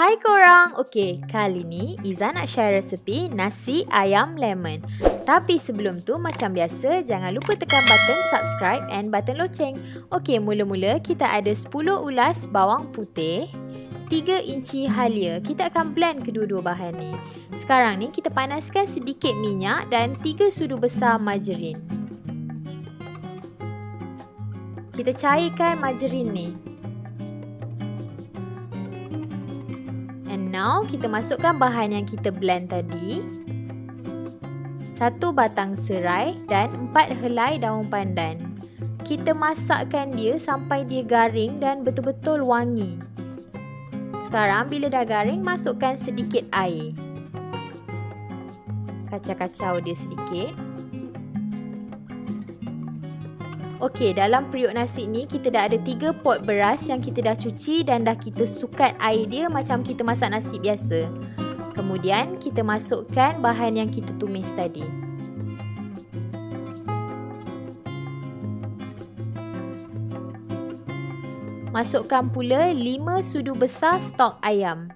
Hai korang, okey, kali ni Iza nak share resepi nasi ayam lemon. Tapi sebelum tu macam biasa, jangan lupa tekan button subscribe and button loceng. Okey, mula-mula kita ada 10 ulas bawang putih, 3 inci halia. Kita akan blend kedua-dua bahan ni. Sekarang ni kita panaskan sedikit minyak dan 3 sudu besar margarin. Kita cairkan margarin ni. And now kita masukkan bahan yang kita blend tadi. 1 batang serai dan 4 helai daun pandan. Kita masakkan dia sampai dia garing dan betul-betul wangi. Sekarang bila dah garing, masukkan sedikit air. Kacau-kacau dia sedikit. Okey, dalam periuk nasi ni kita dah ada 3 pot beras yang kita dah cuci dan dah kita sukat air dia macam kita masak nasi biasa. Kemudian kita masukkan bahan yang kita tumis tadi. Masukkan pula 5 sudu besar stok ayam.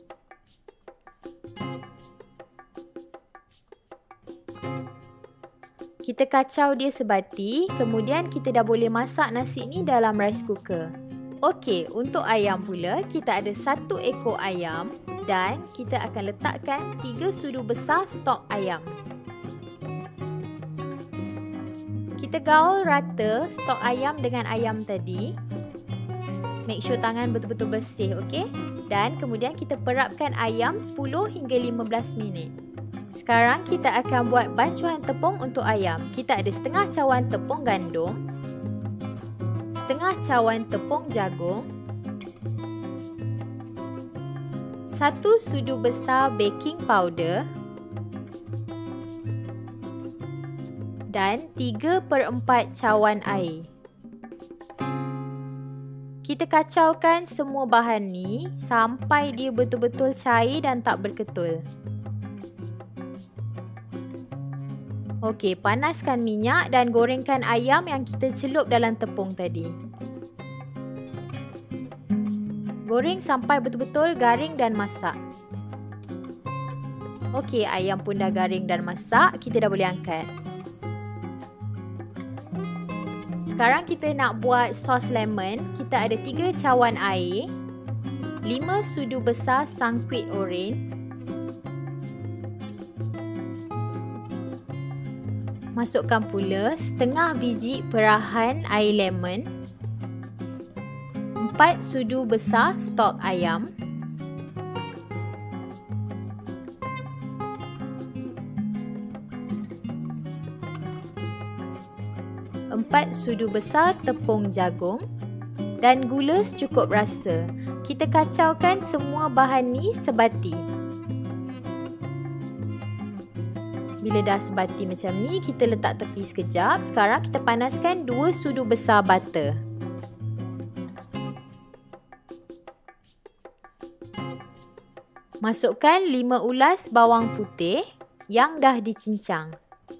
Kita kacau dia sebati, kemudian kita dah boleh masak nasi ni dalam rice cooker. Okey, untuk ayam pula, kita ada 1 ekor ayam dan kita akan letakkan 3 sudu besar stok ayam. Kita gaul rata stok ayam dengan ayam tadi. Make sure tangan betul-betul bersih, okey? Dan kemudian kita perapkan ayam 10 hingga 15 minit. Sekarang kita akan buat bancuhan tepung untuk ayam. Kita ada setengah cawan tepung gandum, setengah cawan tepung jagung, 1 sudu besar baking powder dan 3/4 cawan air. Kita kacaukan semua bahan ni sampai dia betul-betul cair dan tak berketul. Okey, panaskan minyak dan gorengkan ayam yang kita celup dalam tepung tadi. Goreng sampai betul-betul garing dan masak. Okey, ayam pun dah garing dan masak, kita dah boleh angkat. Sekarang kita nak buat sos lemon. Kita ada 3 cawan air, 5 sudu besar sangkuit oren. Masukkan pula setengah biji perahan air lemon, 4 sudu besar stok ayam, 4 sudu besar tepung jagung dan gula secukup rasa. Kita kacaukan semua bahan ni sebati. Bila dah sebati macam ni, kita letak tepi sekejap. Sekarang kita panaskan 2 sudu besar butter. Masukkan 5 ulas bawang putih yang dah dicincang.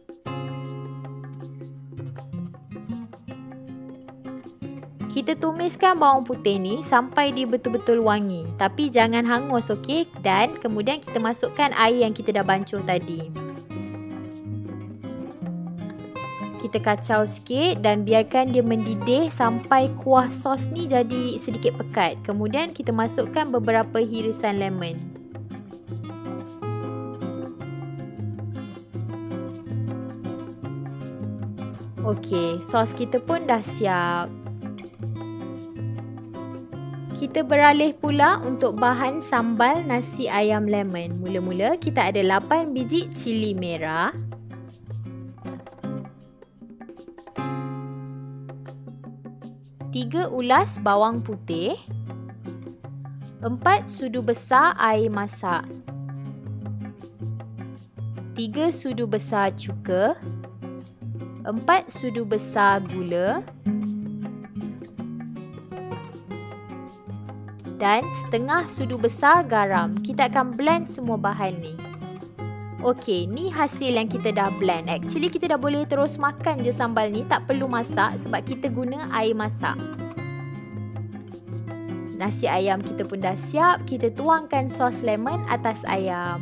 Kita tumiskan bawang putih ni sampai dia betul-betul wangi. Tapi jangan hangus, okey? Dan kemudian kita masukkan air yang kita dah bancuh tadi. Kita kacau sikit dan biarkan dia mendidih sampai kuah sos ni jadi sedikit pekat. Kemudian kita masukkan beberapa hirisan lemon. Okey, sos kita pun dah siap. Kita beralih pula untuk bahan sambal nasi ayam lemon. Mula-mula kita ada 8 biji cili merah, 3 ulas bawang putih, 4 sudu besar air masak, 3 sudu besar cuka, 4 sudu besar gula dan setengah sudu besar garam. Kita akan blend semua bahan ni. Okey, ni hasil yang kita dah blend. Actually kita dah boleh terus makan je sambal ni, tak perlu masak sebab kita guna air masak. Nasi ayam kita pun dah siap. Kita tuangkan sos lemon atas ayam.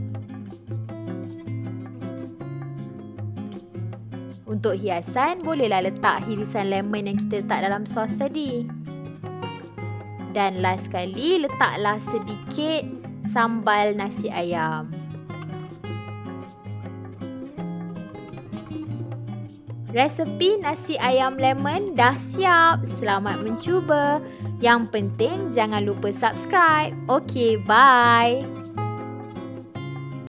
Untuk hiasan, bolehlah letak irisan lemon yang kita letak dalam sos tadi. Dan last sekali, letaklah sedikit sambal nasi ayam. Resepi nasi ayam lemon dah siap. Selamat mencuba. Yang penting jangan lupa subscribe. Okey, bye.